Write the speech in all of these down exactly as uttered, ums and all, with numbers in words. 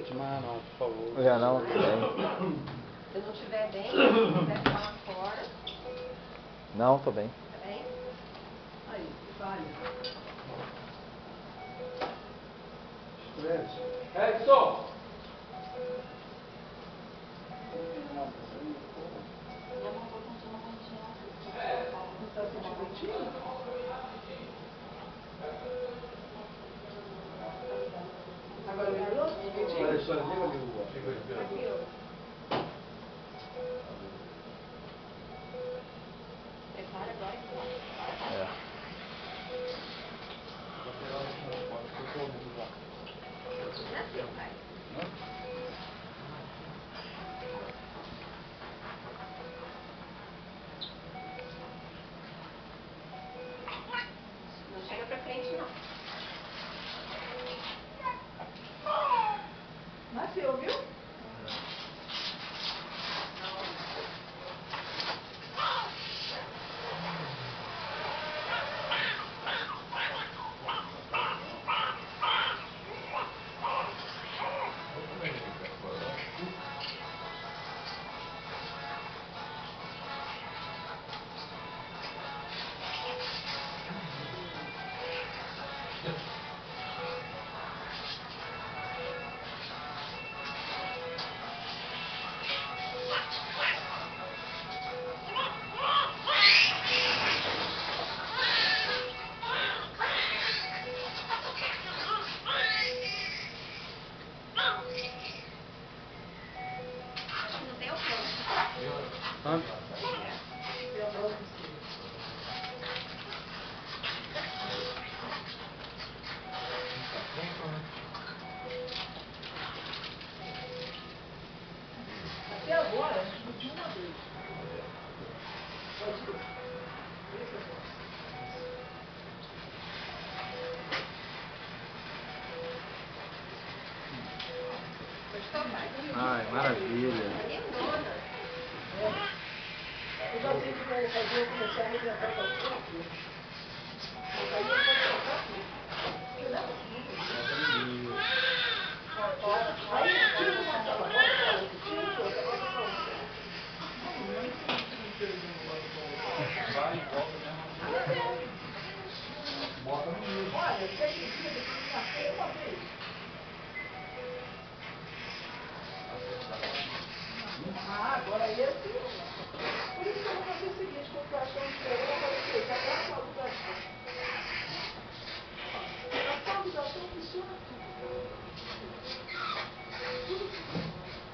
De manhã não, por favor. Eu já não, bem. Se não estiver bem, se quiser falar fora. Não, tô bem. Tá bem? Aí, vai. Estresse. Edson! Não tá sentindo ventinho? Agora melhorou? Ventinho? Olha só, liga ali o... Aqui, ó. Prepara agora que vai. É. Não é assim, pai. Não chega pra frente, não. Nasceu, viu? Acho que não tem alcance. Hã? Tem a bola de cima. Até agora, explodiu uma vez. Pode ir. Esse é bom. Pode tomar. Ai, maravilha. Lindona. Eu já sei que vai fazer eu começar a arrebentar o calção aqui. Aí eu vou colocar aqui. Porque não é possível. Aí tira uma sala, bota pra outra. Tira de outra, bota pra outra. Vai e volta mesmo. Bota no mesmo. Olha, você acredita que me marcou uma vez? Ah, agora esse... Por isso que eu vou fazer o seguinte, quando o caixão estiver, eu vou fazer o quê? Tacar a salvação. A salvação funciona tudo. Tudo funciona.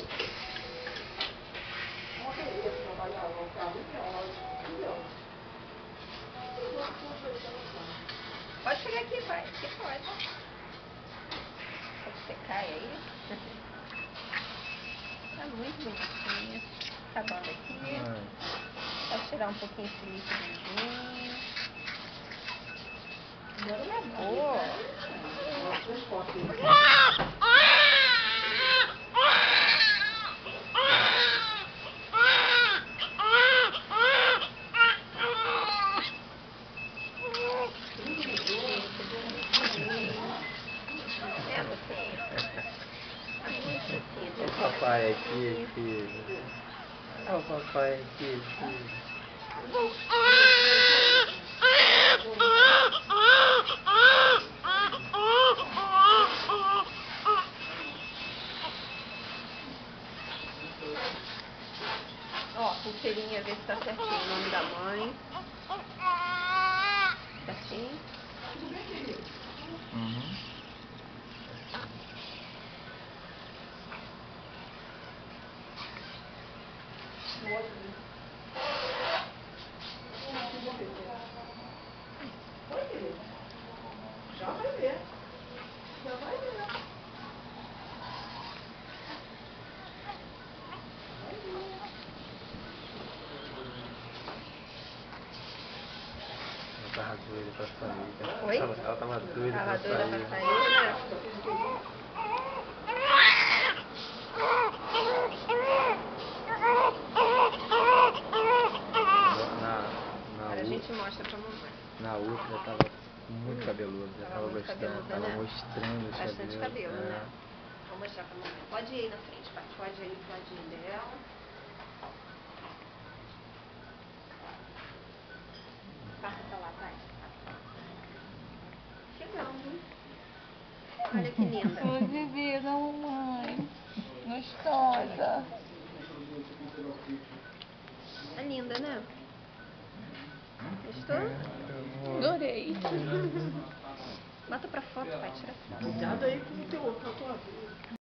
Ontem eu ia trabalhar no carro, uma hora, tudo é ótimo. Tudo é ótimo, tudo é ótimo. Pode chegar aqui, pai. Aqui pode. Pode secar aí. Tá muito bonitinho. Acabando aqui. Ai. Pode tirar um pouquinho esse líquidozinho. Agora não é Boa. transporte. É, você. Tá muito assim. O papai aqui, filho. Olha o papai aqui, filho. Ó, pulseirinha, ver se tá certinho. O nome da mãe. Certinho. Tudo bem, querido? Uhum. No outro ali. Aqui, vamos ver. Oi, querido. Já vai ver. Já vai ver. Vai ver. Ela tava doida pra sair. Oi? Ela, ela tava doida Tava pra doida sair. pra sair, né? Só que não queria. Na, na, Agora a u- gente mostra pra mamãe. na outra tava muito cabeluda. Tava Tava muito gostando. cabeluda, Tava né? mostrando os Bastante cabelos. cabelo, é. né? Vou mostrar pra mamãe. Pode ir aí na frente, pai. Pode ir pro ladinho dela. Passa pra lá, pai. Chegando. Olha que linda. Oi, bebê da mamãe. Gostosa. É linda, né? Gostou? Adorei. Bota pra foto, pai. Tira foto. Cuidado aí com o teu outro tatuador.